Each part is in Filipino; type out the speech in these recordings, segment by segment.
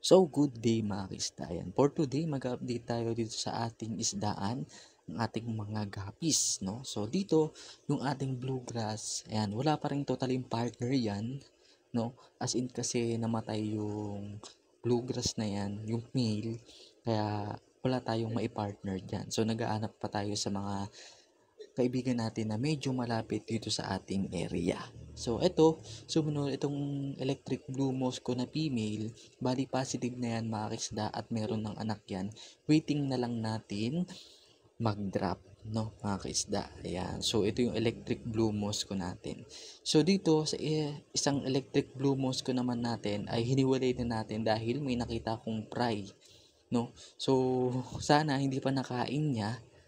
So, good day mga kaisdayan. For today, mag-update tayo dito sa ating isdaan, ng ating mga gapis, no? So, dito, yung ating bluegrass, ayan, wala pa rin totally partner yan, no? As in kasi namatay yung bluegrass na yan, yung male, kaya wala tayong maipartner dyan. So, nag-aanap pa tayo sa mga kaibigan natin na medyo malapit dito sa ating area. So, sumunod itong electric blue mosco na female, bali positive na yan mga kisda at meron ng anak yan. Waiting na lang natin mag-drop, no, mga kaisda. Ayan. So, ito yung electric blue mosco natin. So, dito sa isang electric blue mosco naman natin ay hiniwalay na natin dahil may nakita akong fry, no. So, sana hindi pa nakain niya.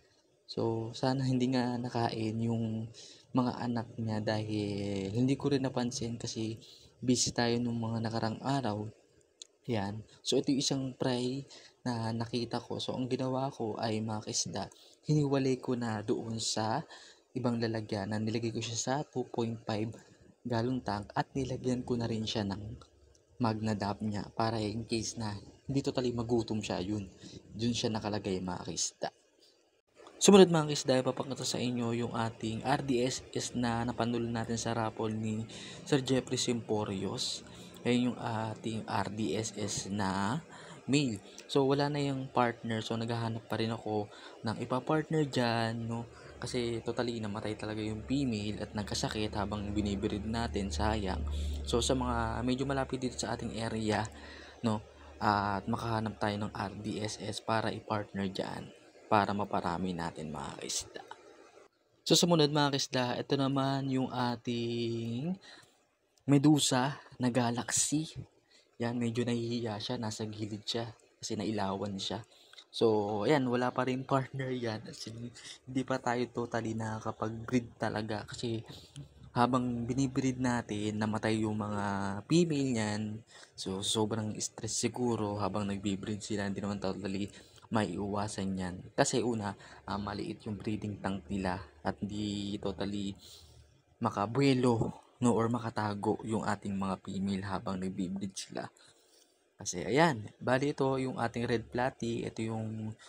So, sana hindi nga nakain yung mga anak niya dahil hindi ko rin napansin kasi busy tayo nung mga nakarang araw. Yan. So, ito yung isang fry na nakita ko. So, ang ginawa ko ay mga kaisda, hiniwalay ko na doon sa ibang lalagyan na nilagay ko siya sa 2.5 gallon tank at nilagyan ko na rin siya ng magnadap niya para in case na hindi totally magutom siya, yun siya nakalagay mga kaisda. Sumunod mga kisda, ipapakita sa inyo yung ating RDSS na napanalo natin sa raffle ni Sir Jeffrey Simporios. Ayan yung ating RDSS na male. So, wala na yung partner. So, naghahanap pa rin ako ng ipa-partner dyan, no? Kasi totally namatay talaga yung female at nagkasakit habang binibreed natin, sayang. So, sa mga medyo malapit dito sa ating area, no? At makahanap tayo ng RDSS para i-partner dyan para maparami natin mga kaisda. So sumunod mga kaisda, ito naman yung ating medusa na galaxy. Yan, medyo nahihiya siya, nasa gilid siya kasi nailawan siya. So, ayan, wala pa rin partner yan. Kasi hindi pa tayo totally nakakapag-breed talaga kasi habang binibreed natin, namatay yung mga female niyan. So, sobrang stress siguro habang nagbe-breed sila. Hindi naman totally maiiwasan yan. Kasi una, maliit yung breeding tank nila at hindi totally makabuelo, no, or makatago yung ating mga female habang nagbe-breed sila. Kasi ayan, bali ito yung ating red platy, ito yung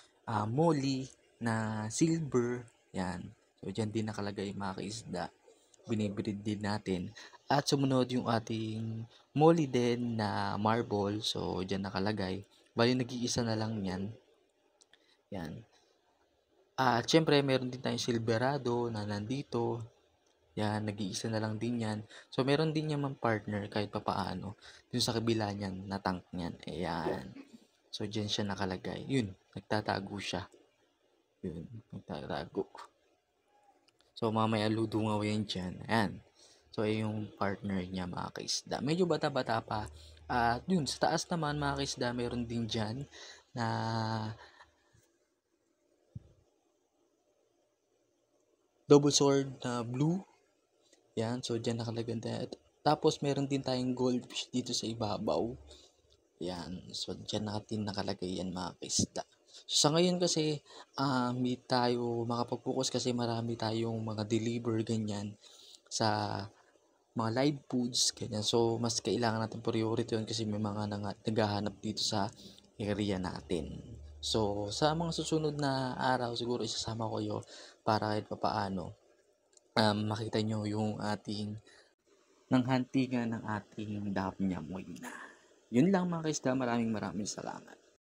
molly na silver, yan. So, dyan din nakalagay mga kaisda, binibreed din natin. At sumunod yung ating molly din na marble, so dyan nakalagay. Bali nag-iisa na lang yan. Yan. At syempre meron din tayong silverado na nandito. Yan, nag-iisa na lang din yan. So, meron din yaman partner kahit papaano dun sa kabila niyan na tank niyan. Ayan. So, dyan siya nakalagay. Yun, nagtatago siya. Yun, nagtatago. So, mamaya ludungaw yan dyan. Ayan. So, ay yung partner niya mga kaisda. Medyo bata-bata pa. At yun, sa taas naman mga kaisda, meron din dyan na double sword na blue. Yan, so dyan nakalagay na. Tapos meron din tayong goldfish dito sa ibabaw. Yan, so dyan nakalagay yan mga kaisda. So, sa ngayon kasi, hindi tayo makapag-focus kasi marami tayong mga deliver ganyan sa mga live foods, ganyan. So, mas kailangan natin priority yun kasi may mga naghahanap dito sa area natin. So, sa mga susunod na araw, siguro isasama ko yun para kahit papaano, makita nyo yung ating ng huntingan ng ating dapnya mo na. Yun lang mga kaisda, maraming salamat.